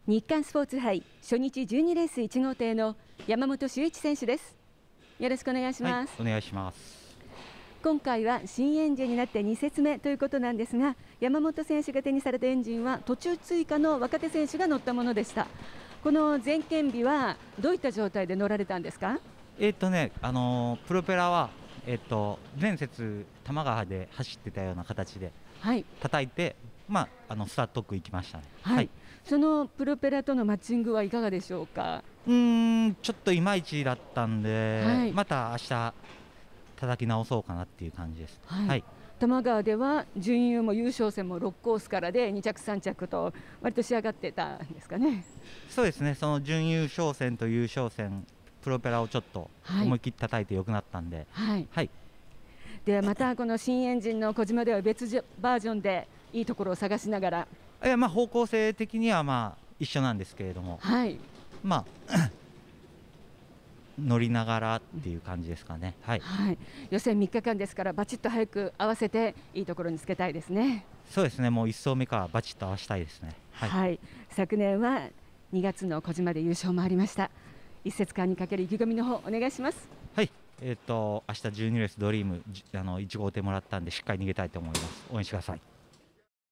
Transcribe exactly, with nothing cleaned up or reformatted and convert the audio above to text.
日刊スポーツ杯初日じゅうにレースいち号艇の山本修一選手です。よろしくお願いします。 はい、お願いします。 今回は新エンジンになってに節目ということなんですが、山本選手が手にされたエンジンは途中追加の若手選手が乗ったものでした。この前検日はどういった状態で乗られたんですか？ えっとね、あのープロペラは、えっと前節多摩川で走ってたような形ではい叩いて、まあ、あのスタートトック行きましたね。 はい、 はい、 そのプロペラとのマッチングはいかがでしょうか？ うーんちょっといまいちだったんで、 はいまた明日叩き直そうかなっていう感じです。 はいはい、 多摩川では準優も優勝戦もろっコースからでに着さん着と割と仕上がってたんですかね。 そうですね、その準優勝戦と優勝戦プロペラをちょっと思い切って叩いて良くなったんで、 はいはい、 ではまたこの新エンジンの小島では別バージョンでいいところを探しながら、 いやまあ方向性的にはまあ一緒なんですけれども、 はいまあ乗りながらっていう感じですかね。はい、 はい、予選みっかかんですからバチッと早く合わせていいところにつけたいですね。 そうですね、もういっ走目からバチッと合わせたいですね。はい、 はい、昨年はにがつの小島で優勝もありました。一節間にかける意気込みの方お願いします。 はい、えっと明日じゅうにレースドリームじあのいち号艇もらったんでしっかり逃げたいと思います。応援してください。